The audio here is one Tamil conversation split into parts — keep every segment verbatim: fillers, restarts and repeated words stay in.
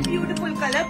beautiful color.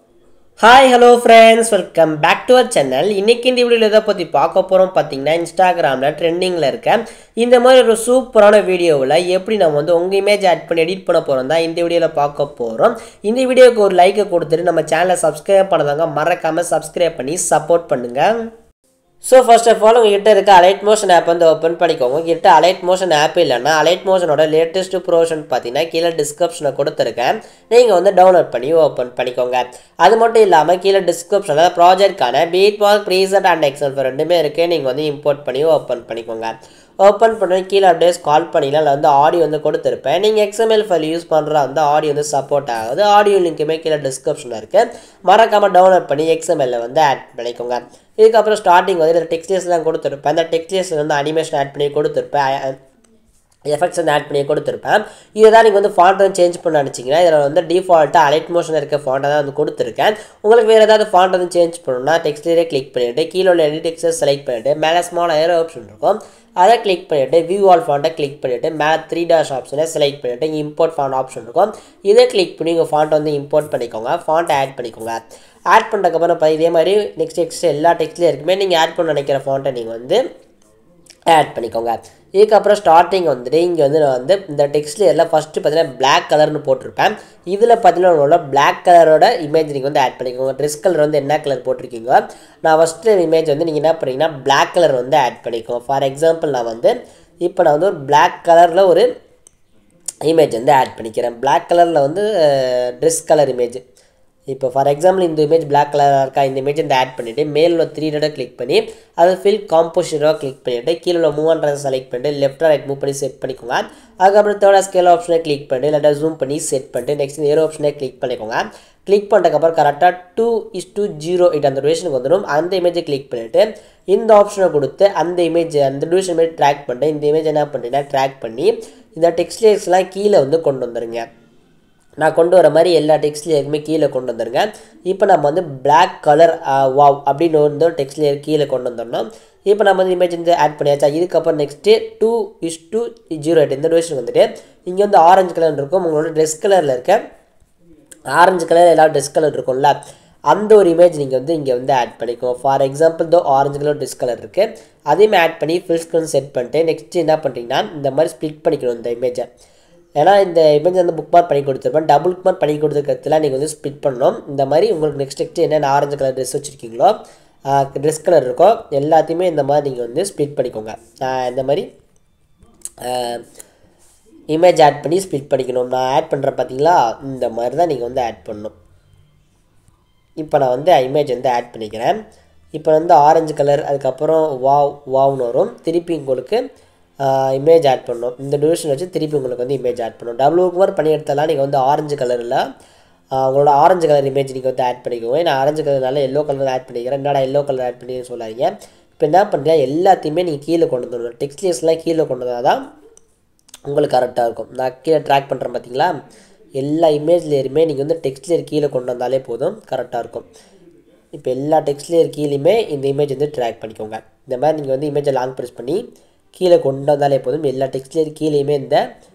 Hi, hello friends, welcome back to our channel. இன்னைக்கு இந்த வீடியோல எதை பத்தி பார்க்க போறோம் பாத்தீங்கன்னா இன்ஸ்டாகிராம்ல ட்ரெண்டிங்ல இருக்க இந்த மாதிரி ஒரு சூப்பரான வீடியோவுல எப்படி நம்ம வந்து உங்க இமேஜ் ஆட் பண்ணி எடிட் பண்ண போறோம் தான் இந்த வீடியோல பார்க்க போறோம். இந்த வீடியோக்கு ஒரு லைக் கொடுத்துட்டு நம்ம சேனலை சப்ஸ்கிரைப் பண்ணாதவங்க மறக்காம சப்ஸ்கிரைப் பண்ணி சப்போர்ட் பண்ணுங்க. So first of all உங்ககிட்ட இருக்க alight motion app வந்து ஓபன் பண்ணிக்கோங்க. உங்ககிட்ட alight motion app இல்லனா alight motion ஓட latest version பாத்தீனா கீழ descriptionல கொடுத்திருக்கேன். நீங்க வந்து டவுன்லோட் பண்ணி ஓபன் பண்ணிக்கோங்க. அது மட்டும் இல்லாம கீழ descriptionல ப்ராஜெக்ட்கான beatmark preset and excel ரெண்டுமே இருக்கு. நீங்க வந்து இம்போர்ட் பண்ணி ஓபன் பண்ணிக்கோங்க. ஓபன் பண்ணி கீழ அப்படியே ஸ்க்ரால் பண்ணினா வந்து ஆடியோ வந்து கொடுத்திருப்பேன். நீங்க X M L file use பண்றா அந்த ஆடியோ வந்து சப்போர்ட் ஆகுது. ஆடியோ லிங்க்மே கீழ descriptionல இருக்கு. மறக்காம டவுன்லோட் பண்ணி X M L ல வந்து ஆட் பண்ணிக்கோங்க. இதுக்கு அப்புறம் ஸ்டார்டிங் வந்து டெக்ஸ்ட் லேஸ்லாம் கொடுத்திருப்பேன். அந்த டெக்ஸ்ட் லேஸ்ல வந்து அனிமேஷன் ஆட் பண்ணி கொடுத்திருப்பேன். எஃபெக்ட்ஸ் வந்து ஆட் பண்ணி கொடுத்திருப்பேன். இதெல்லாம் நீங்க வந்து ஃபாண்ட் வந்து சேஞ்ச் பண்ண நினைச்சீங்கன்னா இதல வந்து டிஃபால்ட்டா alight motion இருக்க ஃபாண்ட் தான் வந்து கொடுத்திருக்கேன். உங்களுக்கு வேற ஏதாவது ஃபாண்ட் வந்து சேஞ்ச் பண்ணனும்னா டெக்ஸ்ட்லயே கிளிக் பண்ணிட்டு கீழ உள்ள எடிட் டெக்ஸ்ட் செலக்ட் பண்ணிட்டு மேல ஸ்மால் ஏரோ ஆப்ஷன் இருக்கும். அதை கிளிக் பண்ணிட்டு வியூ ஆல் ஃபாண்ட்டை கிளிக் பண்ணிட்டு மேல த்ரீ டாஷ் ஆப்ஷனை செலக்ட் பண்ணிட்டு இங்க இம்போர்ட் ஃபாண்ட் ஆப்ஷன் இருக்கும். இதை கிளிக் பண்ணி உங்க ஃபாண்ட் வந்து இம்போர்ட் பண்ணிக்கோங்க. ஃபாண்ட் ஆட் பண்ணிக்கோங்க. ஆட் பண்ணதுக்கு அப்புறம் இதே மாதிரி நெக்ஸ்ட் டெக்ஸ்ட் எல்லா டெக்ஸ்ட்லயும் இருக்குமே நீங்க ஆட் பண்ண நினைக்கிற ஃபாண்ட்டை நீங்க வந்து ஆட் பண்ணிக்கோங்க. இதுக்கு அப்புறம் ஸ்டார்டிங் வந்துட்டு இங்க வந்து நான் வந்து இந்த டெக்ஸ்ட்ல எல்லாம் ஃபர்ஸ்ட் பாத்தீங்கன்னா Black கலர்னு போட்டுருப்பேன். இதுல பாத்தீங்கன்னா உங்களோட Black கலரோட இமேஜ் நீங்க வந்து ஆட் பண்ணிக்கோங்க. Dress கலர் வந்து என்ன கலர் போட்டுருக்கீங்க நான் ஃபர்ஸ்ட் இமேஜ் வந்து நீங்க என்ன பண்ணீங்கன்னா Black கலர் வந்து ஆட் பண்ணிக்கோங்க. ஃபார் எக்ஸாம்பிள் நான் வந்து இப்போ நான் வந்து ஒரு Black கலர்ல ஒரு இமேஜ் வந்து ஆட் பண்ணிக்கிறேன். Black கலர்ல வந்து Dress கலர் இமேஜ் இப்போ ஃபார் எக்ஸாம்பிள் இந்த இமேஜ் Black கலராக இருக்கா இந்த இமேஜ் வந்து ஆட் பண்ணிவிட்டு மேலில் த்ரீ டேட்டை கிளிக் பண்ணி அதை ஃபில் காம்போசிஷனாக கிளிக் பண்ணிவிட்டு கீழே உள்ள மூவ் அண்ட் செலக்ட் பண்ணிட்டு லெஃப்ட் ரைட் மூவ் பண்ணி செட் பண்ணிக்கோங்க. அதுக்கப்புறம் தேர்ட் ஸ்கேல் ஆப்ஷனை கிளிக் பண்ணி இல்லாட்டா ஜூம் பண்ணி செட் பண்ணிட்டு நெக்ஸ்ட் ஏரோ ஆப்ஷனை கிளிக் பண்ணிக்கோங்க. கிளிக் பண்ணுறதுக்கப்புறம் கரெக்டாக two is two zero eight அந்த டியூரேஷனுக்கு வந்துடும். அந்த இமேஜை கிளிக் பண்ணிவிட்டு இந்த ஆப்ஷனை கொடுத்து அந்த இமேஜ் அந்த டியூரேஷன் மாதிரி ட்ராக் பண்ணிட்டு இந்த இமேஜ் என்ன பண்ணுறீங்கன்னா ட்ராக் பண்ணி இந்த டெக்ஸ்ட் லேயர்ஸ்லாம் கீழே வந்து கொண்டு வந்துடுங்க. நான் கொண்டு வர மாதிரி எல்லா டெக்ஸ்ட் லேயருக்குமே கீழே கொண்டு வந்துருங்க. இப்போ நம்ம வந்து Black கலர் வாவ் அப்படின்னு வந்து டெக்ஸ்ட் லேயர் கீழே கொண்டு வந்துடணும். இப்போ நம்ம வந்து இமேஜ் வந்து ஆட் பண்ணியாச்சா. இதுக்கப்புறம் next two is two zero eight இந்த டியூரேஷன் வந்துட்டு இங்கே வந்து ஆரஞ்சு கலர் இருக்கும். உங்களோட ட்ரெஸ் கலரில் இருக்க ஆரஞ்சு கலர் எல்லா ட்ரெஸ் கலர் இருக்கும்ல அந்த ஒரு இமேஜ் நீங்கள் வந்து இங்கே வந்து ஆட் பண்ணிக்கோங்க. ஃபார் எக்ஸாம்பிள் தோ ஆரஞ்சு கலர் ட்ரெஸ் கலர் இருக்குது. அதையுமே ஆட் பண்ணி ஃபில் ஸ்க்ரீன் செட் பண்ணிட்டு நெக்ஸ்ட்டு என்ன பண்ணுறீங்கன்னா இந்த மாதிரி ஸ்ப்ளிட் பண்ணிக்கணும் இந்த இமேஜை. ஏன்னா இந்த இமேஜ் வந்து புக் மார்க் பண்ணி கொடுத்துருப்பேன். டபுள் புக் மார்க் பண்ணி கொடுத்துருக்கிறதுலாம் நீங்கள் வந்து ஸ்ப்ளிட் பண்ணணும். இந்த மாதிரி உங்களுக்கு நெக்ஸ்ட் நெக்ஸ்ட் என்னென்ன ஆரஞ்சு கலர் ட்ரெஸ் வச்சுருக்கீங்களோ ட்ரெஸ் கலர் இருக்கோ எல்லாத்தையுமே இந்த மாதிரி நீங்கள் வந்து ஸ்ப்ளிட் பண்ணிக்கோங்க. இந்த மாதிரி இமேஜ் ஆட் பண்ணி ஸ்ப்ளிட் பண்ணிக்கணும். நான் ஆட் பண்ணுறேன் பார்த்தீங்களா இந்த மாதிரி தான் நீங்கள் வந்து ஆட் பண்ணணும். இப்போ நான் வந்து இமேஜ் வந்து ஆட் பண்ணிக்கிறேன். இப்போ வந்து ஆரஞ்சு கலர் அதுக்கப்புறம் வாவ் வாவ்னு வரும். திருப்பி உங்களுக்கு இமேஜ் ஆட் பண்ணணும். இந்த டியூரேஷன் வச்சு திருப்பி உங்களுக்கு வந்து இமேஜ் ஆட் பண்ணணும். டபுள் புக் பண்ணி எடுத்தாலாம் நீங்கள் வந்து ஆரஞ்சு கலரில் உங்களோட ஆரஞ்சு கலர் இமேஜ் நீங்கள் வந்து ஆட் பண்ணிக்கோங்க. நான் ஆரஞ்சு கலர்னால எல்லோ கலர் ஆட் பண்ணிக்கிறேன். என்னடா எல்லோ கலர் ஆட் பண்ணி சொல்லாதீங்க. இப்போ என்ன பண்ணுறீங்க எல்லாத்தையுமே நீங்கள் கீழே கொண்டு வந்துடணும். டெக்ஸ்ட் லேயர்ஸ்லாம் கீழே கொண்டு வந்தால் தான் உங்களுக்கு கரெக்டாக இருக்கும். நான் கீழே ட்ராக் பண்ணுறேன் பார்த்தீங்களா எல்லா இமேஜ் லேயருமே நீங்கள் வந்து டெக்ஸ்ட் லேயர் கீழே கொண்டு வந்தாலே போதும் கரெக்டாக இருக்கும். இப்போ எல்லா டெக்ஸ்ட் லேயர் கீழேயுமே இந்த இமேஜ் வந்து ட்ராக் பண்ணிக்கோங்க. இந்த மாதிரி நீங்கள் வந்து இமேஜை லாங் ப்ரெஸ் பண்ணி கீழே கொண்டு வந்தாலே போதும் எல்லா டெக்ஸ்ட்லேயும் கீழேயுமே இந்த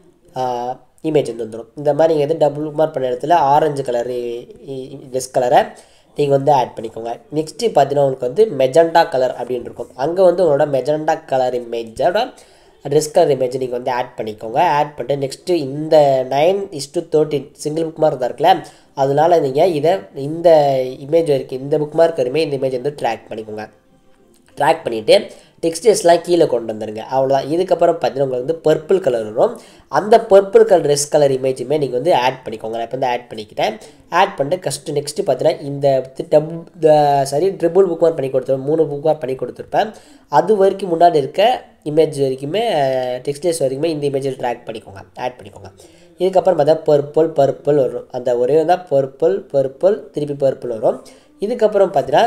இமேஜ் வந்து வந்துடும். இந்த மாதிரி நீங்கள் வந்து டபுள் மார்க் பண்ண இடத்துல ஆரஞ்சு கலர் ட்ரெஸ் கலரை நீங்கள் வந்து ஆட் பண்ணிக்கோங்க. நெக்ஸ்ட்டு பார்த்தீங்கன்னா உங்களுக்கு வந்து மெஜெண்டா கலர் அப்படின்னு இருக்கும். அங்கே வந்து உங்களோட மெஜெண்டா கலர் இமேஜோட ட்ரெஸ் கலர் இமேஜ் நீங்கள் வந்து ஆட் பண்ணிக்கோங்க. ஆட் பண்ணிட்டு நெக்ஸ்ட்டு இந்த nine is two thirteen single book mark தான் இருக்குல்ல அதனால நீங்கள் இதை இந்த இமேஜ் வரைக்கும் இந்த புக் மார்க் வரையுமே இந்த இமேஜ் வந்து ட்ராக் பண்ணிக்கோங்க. ட்ராக் பண்ணிவிட்டு டெக்ஸ்டர்ஸ்லாம் கீழே கொண்டு வந்துடுங்க. அவ்வளோதான். இதுக்கப்புறம் பார்த்தீங்கன்னா உங்களுக்கு வந்து பர்பிள் கலர் வரும். அந்த பர்பிள் கலர் ட்ரெஸ் கலர் இமேஜுமே நீங்கள் வந்து ஆட் பண்ணிக்கோங்க. நான் இப்போ வந்து ஆட் பண்ணிக்கிட்டேன். ஆட் பண்ணிட்டு கஸ்ட்டு நெக்ஸ்ட்டு பார்த்தீங்கன்னா இந்த டபுள் சரி ட்ரிபிள் புக் மார்க் பண்ணி கொடுத்துருப்பேன். மூணு புக் மார்க் பண்ணி கொடுத்துருப்பேன். அது வரைக்கும் முன்னாடி இருக்க இமேஜ் வரைக்குமே டெக்ஸ்டர்ஸ் வரைக்குமே இந்த இமேஜில் ட்ராக் பண்ணிக்கோங்க ஆட் பண்ணிக்கோங்க. இதுக்கப்புறம் பார்த்தா பர்பிள் பர்பிள் வரும். அந்த ஒரே தான் பர்பிள் பர்பிள் திருப்பி பர்பிள் வரும். இதுக்கப்புறம் பார்த்தீங்கன்னா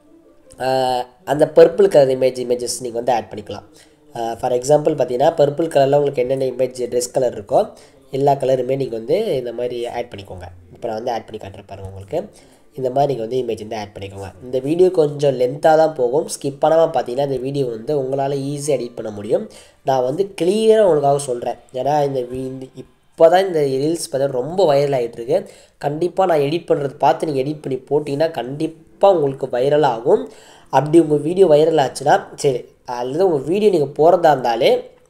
அந்த பர்பிள் கலர் இமேஜ் இமேஜஸ் நீங்கள் வந்து ஆட் பண்ணிக்கலாம். ஃபார் எக்ஸாம்பிள் பார்த்தீங்கன்னா பர்பிள் கலரில் உங்களுக்கு என்னென்ன இமேஜ் ட்ரெஸ் கலர் இருக்கோ எல்லா கலருமே நீங்கள் வந்து இந்த மாதிரி ஆட் பண்ணிக்கோங்க. இப்போ நான் வந்து ஆட் பண்ணி காட்டுறேன் பாருங்கள். உங்களுக்கு இந்த மாதிரி நீங்கள் வந்து இமேஜ் வந்து ஆட் பண்ணிக்கோங்க. இந்த வீடியோ கொஞ்சம் லென்த்தாக தான் போகும். ஸ்கிப் பண்ணாமல் பார்த்தீங்கன்னா இந்த வீடியோ வந்து உங்களால் ஈஸியாக எடிட் பண்ண முடியும். நான் வந்து கிளியராக உங்களுக்காக சொல்கிறேன். ஏன்னா இந்த இப்போ தான் இந்த ரீல்ஸ் பார்த்தா ரொம்ப வைரல் ஆகிட்டுருக்கு. கண்டிப்பாக நான் எடிட் பண்ணுறது பார்த்து நீங்கள் எடிட் பண்ணி போட்டிங்கன்னா கண்டிப்பாக உங்களுக்கு வைரல் ஆகும். அப்படி உங்கள் வீடியோ வைரல் ஆச்சுன்னா சரி, அல்லது உங்கள் வீடியோ நீங்கள் போகிறதா இருந்தாலே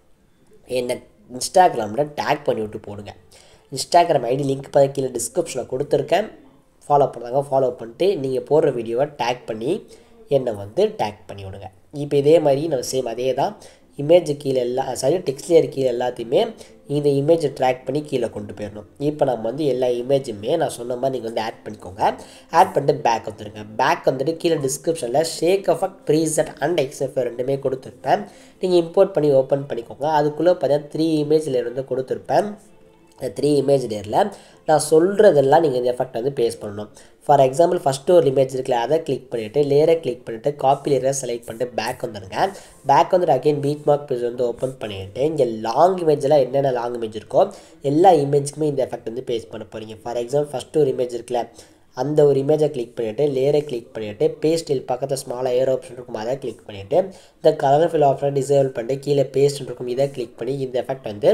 என்னை இன்ஸ்டாகிராமில் டேக் பண்ணி விட்டு போடுங்க. இன்ஸ்டாகிராம் ஐடி லிங்க் பார்த்து கீழே டிஸ்கிரிப்ஷனில் கொடுத்துருக்கேன். ஃபாலோ பண்ணுறாங்க, ஃபாலோ பண்ணிட்டு நீங்கள் போடுற வீடியோவை டேக் பண்ணி என்னை வந்து டேக் பண்ணி விடுங்க. இப்போ இதே மாதிரி நம்ம சேம் அதே தான் இமேஜ் கீழே எல்லா சாரி டெக்ஸ்ட் லேயர் கீழே எல்லாத்தையுமே இந்த இமேஜை ட்ராக் பண்ணி கீழே கொண்டு போயிடணும். இப்போ நம்ம வந்து எல்லா இமேஜுமே நான் சொன்ன மாதிரி நீங்கள் வந்து ஆட் பண்ணிக்கோங்க. ஆட் பண்ணிட்டு பேக் வந்துடுங்க. பேக் வந்துட்டு கீழே டிஸ்கிரிப்ஷனில் ஷேக் எஃபெக்ட், ப்ரீசெட் அண்ட் எக்ஸ்எஃப்எஃப்ட் ரெண்டுமே கொடுத்துருப்பேன். நீங்கள் இம்போர்ட் பண்ணி ஓப்பன் பண்ணிக்கோங்க. அதுக்குள்ளே பார்த்தீங்கன்னா த்ரீ இமேஜில் இருந்து கொடுத்துருப்பேன். த்ரீ இமேஜ் லேயரில் நான் சொல்கிறதெல்லாம் நீங்கள் இந்த எஃபெக்ட் வந்து பேஸ்ட் பண்ணணும். ஃபார் எக்ஸாம்பிள் ஃபஸ்ட்டு ஒரு இமேஜ் இருக்குல்ல, அதை கிளிக் பண்ணிவிட்டு லேயரை கிளிக் பண்ணிவிட்டு காப்பி லேயரை செலக்ட் பண்ணிட்டு பேக் வந்துடுங்க. பேக் வந்துட்டு அகைன் பீட் மார்க் பேஜ் வந்து ஓப்பன் பண்ணிவிட்டு இங்கே லாங் இமேஜெலாம் என்னென்ன லாங் இமேஜ் இருக்கோ எல்லா இமேஜுக்குமே இந்த எஃபெக்ட் வந்து பேஸ்ட் பண்ண போகிறீங்க. ஃபார் எக்ஸாம்பிள் ஃபஸ்ட்டு ஒரு இமேஜ் இருக்குல்ல, அந்த ஒரு இமேஜை கிளிக் பண்ணிவிட்டு லேயரை கிளிக் பண்ணிவிட்டு பேஸ்டில் பக்கத்தில் ஸ்மாலாக ஏர் ஆப்ஷன் இருக்கும், அதை கிளிக் பண்ணிவிட்டு இந்த கலர் ஃபில் ஆப்ஷன் டிசேபிள் பண்ணிட்டு கீழே பேஸ்ட் இருக்கும், இதை கிளிக் பண்ணி இந்த எஃபெக்ட் வந்து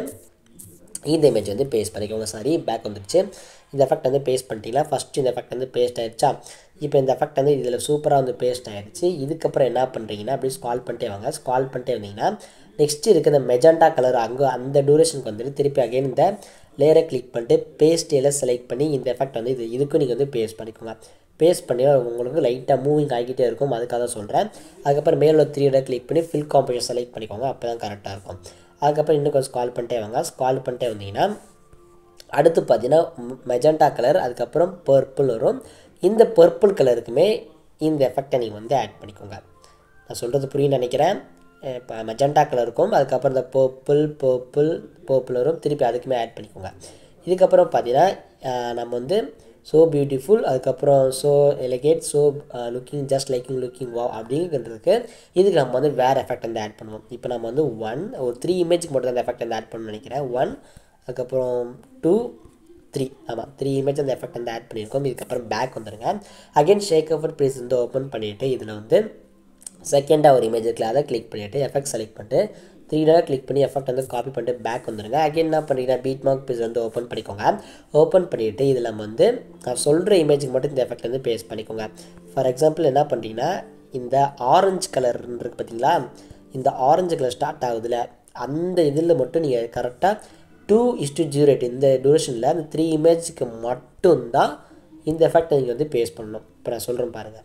இந்த இமேஜ் வந்து பேஸ்ட் பண்ணிக்கோங்க. சாரி பேக் வந்துடுச்சு. இந்த எஃபெக்ட் வந்து பேஸ்ட் பண்ணிட்டீங்களா, ஃபஸ்ட்டு இந்த எஃபெக்ட் வந்து பேஸ்ட் ஆகிடுச்சா. இப்போ இந்த எஃபெக்ட் வந்து இதில் சூப்பராக வந்து பேஸ்ட் ஆகிடுச்சு. இதுக்கப்புறம் என்ன பண்ணுறீங்கன்னா அப்படி ஸ்கால் பண்ணிட்டே வாங்க. ஸ்கால் பண்ணிட்டே வந்தீங்கன்னா நெக்ஸ்ட் இருக்க இந்த மெஜெண்டா கலர் அங்கே அந்த டூரேஷனுக்கு வந்துட்டு திருப்பி அகைன் இந்த லேயரை கிளிக் பண்ணிட்டு பேஸ்ட் எல்லாம் செலக்ட் பண்ணி இந்த எஃபெக்ட் வந்து இது இதுக்கும் நீங்கள் வந்து பேஸ்ட் பண்ணிக்கோங்க. பேஸ்ட் பண்ணி உங்களுக்கு லைட்டாக மூவிங் ஆகிக்கிட்டே இருக்கும், அதுக்காக தான் சொல்கிறேன். அதுக்கப்புறம் மேலே த்ரீ இடம் கிளிக் பண்ணி ஃபில் காம்போசிஷன் செலக்ட் பண்ணிக்கோங்க, அப்போ தான் கரெக்டாக இருக்கும். அதுக்கப்புறம் இன்னும் கொஞ்சம் ஸ்கால் பண்ணிட்டே வாங்க. ஸ்கால் பண்ணிட்டே வந்தீங்கன்னா அடுத்து பார்த்தீங்கன்னா மெஜெண்டா கலர், அதுக்கப்புறம் பர்பிள் வரும். இந்த பர்பிள் கலருக்குமே இந்த எஃபெக்டை நீங்கள் வந்து ஆட் பண்ணிக்கோங்க. நான் சொல்கிறது புரியுன்னு நினைக்கிறேன். இப்போ மெஜெண்டா கலருக்கும் அதுக்கப்புறம் இந்த பர்பிள் பர்பிள் பர்பிள் வரும், திருப்பி அதுக்குமே ஆட் பண்ணிக்கோங்க. இதுக்கப்புறம் பார்த்தீங்கன்னா நம்ம வந்து ஸோ பியூட்டிஃபுல், அதுக்கப்புறம் so delicate, so looking just liking looking வா அப்படிங்கிறதுக்கு இதுக்கு நம்ம வந்து வேறு எஃபெக்ட் வந்து ஆட் பண்ணுவோம். இப்போ நம்ம வந்து ஒன் ஒரு த்ரீ இமேஜுக்கு மட்டும் அந்த எஃபெக்ட் வந்து ஆட் பண்ணணும்னு நினைக்கிறேன். ஒன் அதுக்கப்புறம் டூ த்ரீ ஆமாம் த்ரீ இமேஜ் அந்த எஃபெக்ட் வந்து ஆட் பண்ணியிருக்கோம். இதுக்கப்புறம் பேக் வந்துடுங்க. அகைன் ஷேக் எஃபெக்ட் ப்ளீஸ் வந்து ஓப்பன் பண்ணிவிட்டு இதில் வந்து செகண்டாக ஒரு இமேஜ் இருக்குல்ல, அதை கிளிக் பண்ணிவிட்டு எஃபெக்ட் செலக்ட் பண்ணிட்டு த்ரீ டேரக்ட் கிளிக் பண்ணி எஃபெக்ட் வந்து காப்பி பண்ணிட்டு பேக் வந்துடுங்க. அகைன் என்ன பண்ணுறீங்கன்னா பீட் மார்க் பேஜ் வந்து ஓப்பன் பண்ணிக்கோங்க. ஓப்பன் பண்ணிவிட்டு இதில் வந்து நான் சொல்கிற இமேஜுக்கு மட்டும் இந்த எஃபெக்ட் வந்து பேஸ்ட் பண்ணிக்கோங்க. ஃபார் எக்ஸாம்பிள் என்ன பண்ணுறீங்கன்னா இந்த ஆரஞ்சு கலர் இருக்குது பார்த்தீங்களா, இந்த ஆரஞ்சு கலர் ஸ்டார்ட் ஆகுதுல அந்த இதில் மட்டும் நீங்கள் கரெக்டாக டூ இஸ்டு ஜீரோ எயிட் இந்த டூரேஷனில் அந்த த்ரீ இமேஜுக்கு மட்டும்தான் இந்த எஃபெக்ட் நீங்கள் வந்து பேஸ்ட் பண்ணணும். இப்போ நான் சொல்கிறேன் பாருங்கள்.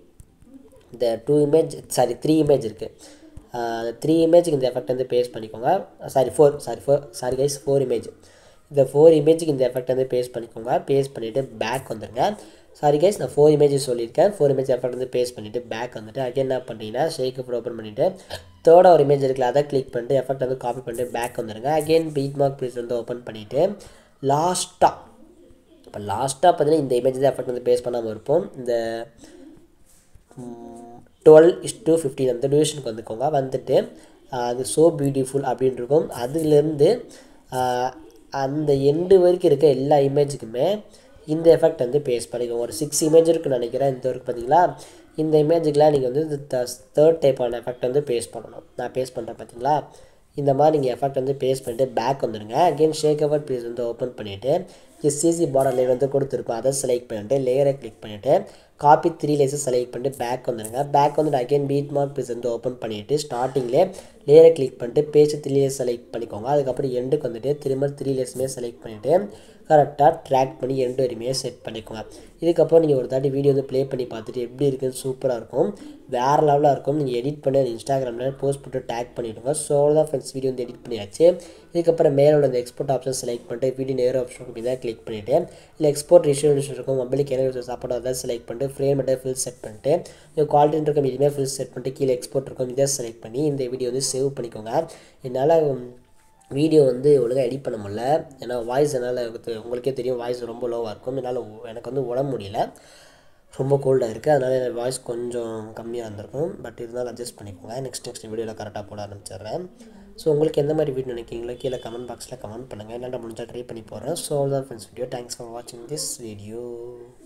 இந்த two image sorry three image இருக்குது, த்ரீ இமேஜுக்கு இந்த எஃபெக்ட் வந்து பேஸ்ட் பண்ணிக்கோங்க. Sorry four sorry four sorry guys four image இந்த ஃபோர் இமேஜுக்கு இந்த எஃபெக்ட் வந்து பேஸ்ட் பண்ணிக்கோங்க. பேஸ்ட் பண்ணிவிட்டு பேக் வந்துடுங்க. சாரி கைஸ் நான் ஃபோர் இமேஜஸ் சொல்லியிருக்கேன். ஃபோர் இமேஜ் எஃபெக்ட் வந்து பேஸ்ட் பண்ணிவிட்டு பேக் வந்துட்டு அகைன் என்ன பண்ணிங்கன்னா ஷேக் எஃபெக்ட் ஓப்பன் பண்ணிவிட்டு தேர்டாக ஒரு இமேஜ் இருக்குல்ல, அதை கிளிக் பண்ணிட்டு எஃபெக்ட் வந்து காப்பி பண்ணிட்டு பேக் வந்துடுங்க. அகைன் பீட் மார்க் ப்ளீஸ் வந்து ஓப்பன் பண்ணிவிட்டு லாஸ்ட்டாக இப்போ லாஸ்ட்டாக பார்த்தீங்கன்னா இந்த இமேஜ் தான் எஃபெக்ட் வந்து பேஸ்ட் பண்ணாமல் இருப்போம். இந்த டுவெல் இஸ் டூ ஃபிஃப்டின் அந்த டியூரேஷனுக்கு வந்துக்கோங்க. வந்துட்டு அது ஸோ பியூட்டிஃபுல் அப்படின்னு இருக்கும். அதுலேருந்து அந்த எண்டு வரைக்கும் இருக்க எல்லா இமேஜுக்குமே இந்த எஃபெக்ட் வந்து பேஸ்ட் பண்ணிக்கோங்க. ஒரு சிக்ஸ் இமேஜ் இருக்குன்னு நினைக்கிறேன். இந்த வரைக்கும் பார்த்தீங்களா, இந்த இமேஜுக்கெலாம் நீங்கள் வந்து இந்த தேர்ட் டைப்பான எஃபெக்ட் வந்து பேஸ்ட் பண்ணணும். நான் பேஸ்ட் பண்ணுறேன் பார்த்தீங்களா, இந்த மாதிரி நீங்கள் எஃபெக்ட் வந்து பேஸ்ட் பண்ணிட்டு பேக் வந்துடுங்க. அகெயின் ஷேக் எஃபெக்ட் ப்ளீஸ் வந்து ஓப்பன் பண்ணிவிட்டு சிசி பார்டர் லேயர் வந்து கொடுத்துருப்போம், அதை செலக்ட் பண்ணிவிட்டு லேயரை கிளிக் பண்ணிவிட்டு காப்பி த்ரீ லேயர்ஸை செலக்ட் பண்ணிட்டு பேக் வந்துடுங்க. பேக் வந்துட்டு அகைன் பீட் மார்க் ப்ளீஸ் வந்து ஓப்பன் பண்ணிவிட்டு ஸ்டார்டிங்லேயே லேயரை கிளிக் பண்ணிட்டு பேஜ் த்ரீ லேயர்ஸ் செலக்ட் பண்ணிக்கோங்க. அதுக்கப்புறம் எண்டுக்கு வந்துட்டு திரும்ப த்ரீ லேயர்ஸுமே செலக்ட் பண்ணிவிட்டு கரெக்டாக ட்ராக் பண்ணி எண்டு வரையுமே செட் பண்ணிக்கோங்க. இதுக்கப்புறம் நீங்கள் ஒரு தாட்டி வீடியோ வந்து ப்ளே பண்ணி பார்த்துட்டு எப்படி இருக்குன்னு சூப்பராக இருக்கும், வேறு லெவலாக இருக்கும். நீங்கள் எடிட் பண்ணி அது இன்ஸ்டாகிராமில் போஸ்ட் போட்டு டேக் பண்ணிவிடுங்க. ஸோ தான் ஃப்ரெண்ட்ஸ் வீடியோ வந்து எடிட் பண்ணியாச்சு. இதுக்கப்புறம் மேலோட அந்த எக்ஸ்போர்ட் ஆப்ஷன் செலக்ட் பண்ணிட்டு வீடியோ நேர் ஆப்ஷன் இருக்கும், இதாக கிளிக் பண்ணிவிட்டு இல்லை எக்ஸ்போர்ட் ரெசல்யூஷன் இருக்கும், மொபைலுக்கு என்ன சாப்பாடு அதை செலக்ட் பண்ணிட்டு ஃப்ரேம் மட்டும் ஃபில் செட் பண்ணிட்டு குவாலிட்டி இருக்கும் இதுவுமே ஃபில் செட் பண்ணிட்டு கீழே எக்ஸ்போர்ட் இருக்கும், இதை செலக்ட் பண்ணி இந்த வீடியோ வந்து சேவ் பண்ணிக்கோங்க. என்னால் வீடியோ வந்து ஒழுங்காக எடிட் பண்ண முடியல, ஏன்னா வாய்ஸ் என்னால் உங்களுக்கே தெரியும் வாய்ஸ் ரொம்ப லோவாக இருக்கும். என்னால் எனக்கு வந்து உடம்பு முடியல, ரொம்ப கோல்டாக இருக்குது, அதனால் என் வாய்ஸ் கொஞ்சம் கம்மியாக இருந்திருக்கும். பட் இருந்தாலும் அட்ஜஸ்ட் பண்ணிக்கோங்க. நெக்ஸ்ட் நெக்ஸ்ட் வீடியோவில் கரெக்டாக போட ஆரம்பிச்சிடுறேன். ஸோ உங்களுக்கு எந்த மாதிரி வீடியோ நினைக்கிறீங்களோ கீழே கமெண்ட் பாக்ஸில் கமெண்ட் பண்ணுங்கள், என்னால் முடிஞ்சால் ட்ரை பண்ணி போடுறேன். ஸோ தான் ஃப்ரெண்ட்ஸ் வீடியோ. தேங்க்ஸ் ஃபார் வாட்சிங் திஸ் வீடியோ.